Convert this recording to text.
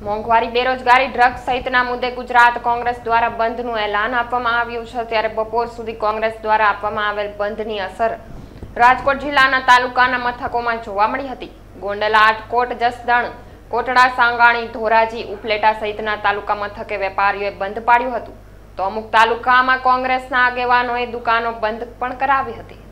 મોંઘવારી, બેરોજગારી, ડ્રગ્સ સહિતના મુદ્દે ગુજરાત કોંગ્રેસ દ્વારા બંધનું એલાન આપવામાં આવ્યું છે। ત્યારે બપોર સુધી કોંગ્રેસ દ્વારા આપવામાં આવેલ બંધની અસર રાજકોટ જિલ્લાના તાલુકાના મથકોમાં જોવા મળી હતી। ગોંડલ, આટકોટ, જસદણ, કોટડા, સાંગાણી, ધોરાજી, ઉપલેટા સહિતના તાલુકા મથકે વેપારીઓએ બંધ પાડ્યું હતું, તો અમુક તાલુકામાં કોંગ્રેસના આગેવાનોએ દુકાનો બંધ પણ કરાવી હતી।